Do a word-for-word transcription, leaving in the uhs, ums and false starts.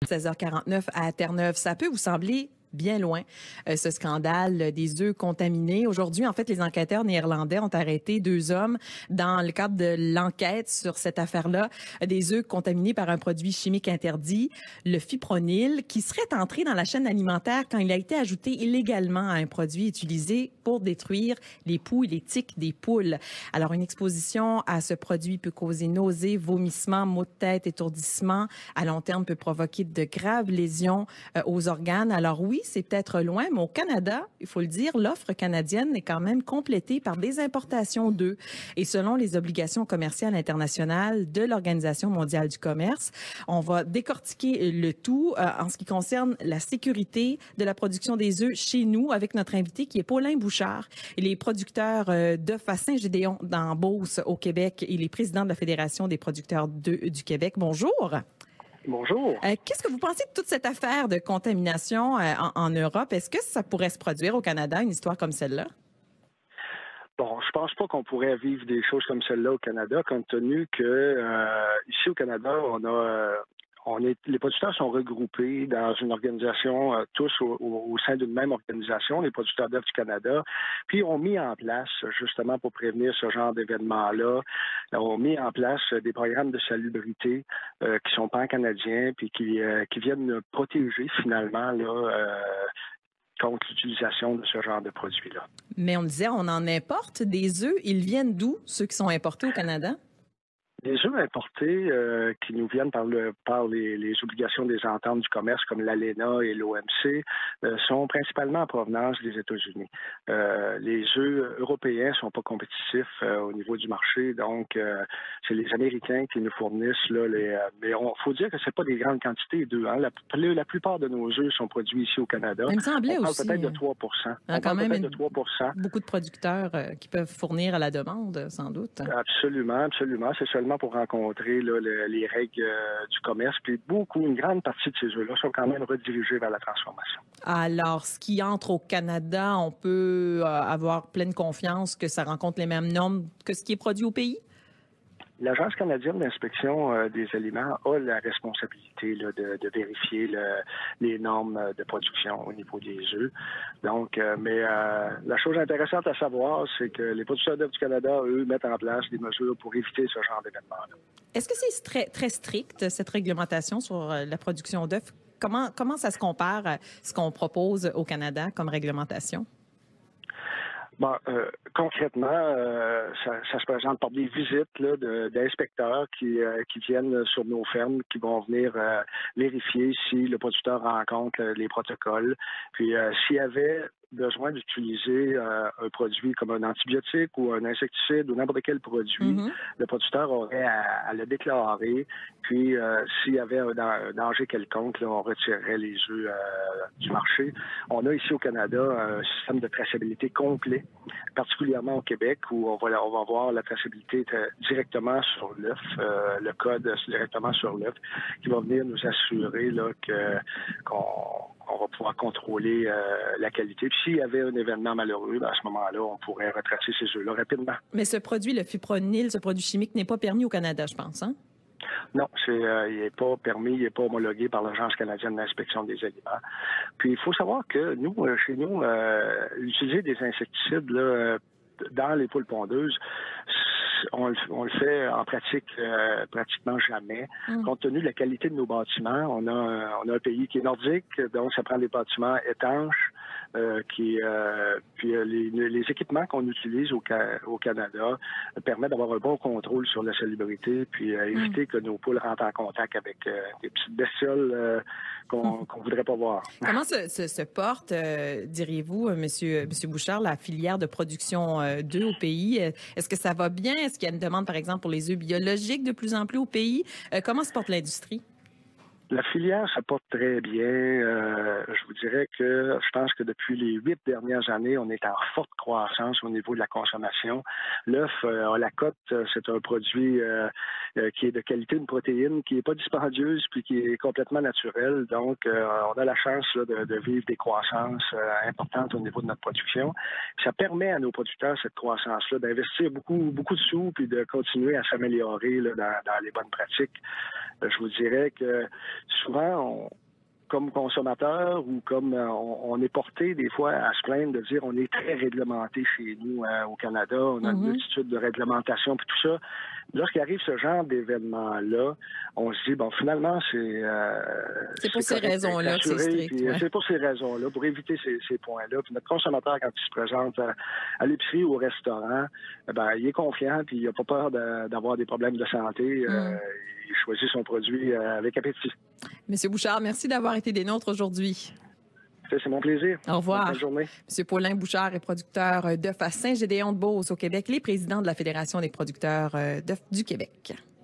seize heures quarante-neuf à Terre-Neuve. Ça peut vous sembler bien loin, euh, ce scandale des œufs contaminés. Aujourd'hui, en fait, les enquêteurs néerlandais ont arrêté deux hommes dans le cadre de l'enquête sur cette affaire-là, des œufs contaminés par un produit chimique interdit, le fipronil, qui serait entré dans la chaîne alimentaire quand il a été ajouté illégalement à un produit utilisé pour détruire les poux et les tiques des poules. Alors, une exposition à ce produit peut causer nausées, vomissements, maux de tête, étourdissements. À long terme, peut provoquer de graves lésions euh, aux organes. Alors oui, c'est peut-être loin, mais au Canada, il faut le dire, l'offre canadienne est quand même complétée par des importations d'œufs. Et selon les obligations commerciales internationales de l'Organisation mondiale du commerce, on va décortiquer le tout euh, en ce qui concerne la sécurité de la production des œufs chez nous avec notre invité qui est Paulin Bouchard. Il est producteur euh, d'œufs à Saint-Gédéon dans Beauce au Québec. Il est président de la Fédération des producteurs d'œufs du Québec. Bonjour. Bonjour. Euh, Qu'est-ce que vous pensez de toute cette affaire de contamination euh, en, en Europe? Est-ce que ça pourrait se produire au Canada, une histoire comme celle-là? Bon, je pense pas qu'on pourrait vivre des choses comme celle-là au Canada, compte tenu que euh, ici au Canada, on a euh, on est les producteurs sont regroupés dans une organisation, euh, tous au, au, au sein d'une même organisation, les producteurs d'œufs du Canada, puis ont mis en place, justement pour prévenir ce genre d'événements-là, ont mis en place des programmes de salubrité euh, qui sont pan-canadiens, puis qui, euh, qui viennent protéger finalement là. Euh, contre l'utilisation de ce genre de produits-là. Mais on disait, on en importe des œufs. Ils viennent d'où, ceux qui sont importés au Canada? Les œufs importés euh, qui nous viennent par, le, par les, les obligations des ententes du commerce comme l'ALENA et l'O M C euh, sont principalement en provenance des États-Unis. Euh, les œufs européens sont pas compétitifs euh, au niveau du marché, donc euh, c'est les Américains qui nous fournissent là, les. Euh, mais il faut dire que c'est pas des grandes quantités d'œufs. Hein. La, la plupart de nos œufs sont produits ici au Canada. Il me semblait On parle aussi. peut-être de trois pour cent. Ah, On quand parle même peut-être une, de trois pour cent. Beaucoup de producteurs euh, qui peuvent fournir à la demande, sans doute. Absolument, absolument. C'est seulement pour rencontrer là, le, les règles euh, du commerce. Puis beaucoup, une grande partie de ces œufs-là sont quand même redirigés vers la transformation. Alors, ce qui entre au Canada, on peut euh, avoir pleine confiance que ça rencontre les mêmes normes que ce qui est produit au pays? L'Agence canadienne d'inspection euh, des aliments a la responsabilité là, de, de vérifier le, les normes de production au niveau des œufs. Donc, euh, mais euh, la chose intéressante à savoir, c'est que les producteurs d'œufs du Canada, eux, mettent en place des mesures pour éviter ce genre d'événement-là. Est-ce que c'est très, très strict, cette réglementation sur la production d'œufs? Comment, comment ça se compare à ce qu'on propose au Canada comme réglementation? Bon, euh, concrètement, euh, ça, ça se présente par des visites là, de, d'inspecteurs qui, euh, qui viennent sur nos fermes, qui vont venir euh, vérifier si le producteur rencontre euh, les protocoles. Puis euh, s'il y avait besoin d'utiliser euh, un produit comme un antibiotique ou un insecticide ou n'importe quel produit, mm-hmm. le producteur aurait à, à le déclarer. Puis, euh, s'il y avait un, un danger quelconque, là, on retirerait les œufs euh, du marché. On a ici au Canada un système de traçabilité complet, particulièrement au Québec, où on va, on va voir la traçabilité directement sur l'œuf, euh, le code directement sur l'œuf, qui va venir nous assurer là, que, qu'on on va pouvoir contrôler euh, la qualité. Puis s'il y avait un événement malheureux, ben à ce moment-là, on pourrait retracer ces œufs-là rapidement. Mais ce produit, le fipronil, ce produit chimique, n'est pas permis au Canada, je pense, hein? Non, c'est, euh, il n'est pas permis, il n'est pas homologué par l'Agence canadienne d'inspection des aliments. Puis il faut savoir que nous, euh, chez nous, euh, utiliser des insecticides là, dans les poules pondeuses, on le, on le fait en pratique euh, pratiquement jamais. Mmh. Compte tenu de la qualité de nos bâtiments, on a, un, on a un pays qui est nordique, donc ça prend des bâtiments étanches. Euh, qui, euh, puis euh, les, les équipements qu'on utilise au, au Canada permettent d'avoir un bon contrôle sur la salubrité, puis euh, éviter mmh. que nos poules rentrent en contact avec euh, des petites bestioles euh, qu'on mmh. qu'on voudrait pas voir. Comment se, se, se porte, euh, diriez-vous, monsieur, monsieur Bouchard, la filière de production euh, d'œufs au pays? Est-ce que ça va bien? Est-ce qu'il y a une demande, par exemple, pour les œufs biologiques de plus en plus au pays? Euh, comment se porte l'industrie? La filière se porte très bien. Euh, je vous dirais que je pense que depuis les huit dernières années, on est en forte croissance au niveau de la consommation. L'œuf euh, à la côte, c'est un produit euh, euh, qui est de qualité, une protéine qui n'est pas dispendieuse puis qui est complètement naturelle. Donc, euh, on a la chance là, de, de vivre des croissances euh, importantes au niveau de notre production. Puis ça permet à nos producteurs, cette croissance-là, d'investir beaucoup, beaucoup de sous puis de continuer à s'améliorer là, dans, dans les bonnes pratiques. Euh, je vous dirais que souvent, on, comme consommateur ou comme euh, on, on est porté des fois à se plaindre de dire on est très réglementé chez nous euh, au Canada, on a mm-hmm. une multitude de réglementations puis tout ça. Lorsqu'il arrive ce genre d'événement-là, on se dit, bon, finalement, c'est... Euh, c'est pour ces raisons-là que c'est strict. Puis, ouais. C'est pour ces raisons-là, pour éviter ces, ces points-là. Puis notre consommateur, quand il se présente à, à l'épicerie ou au restaurant, ben, il est confiant, puis il n'a pas peur de, d'avoir des problèmes de santé. Mm. Euh, il choisit son produit euh, avec appétit. Monsieur Bouchard, merci d'avoir été des nôtres aujourd'hui. C'est mon plaisir. Au revoir. Bonne journée. Monsieur Paulin Bouchard est producteur d'œufs à Saint-Gédéon-de-Beauce au Québec, les présidents de la Fédération des producteurs d'œufs du Québec.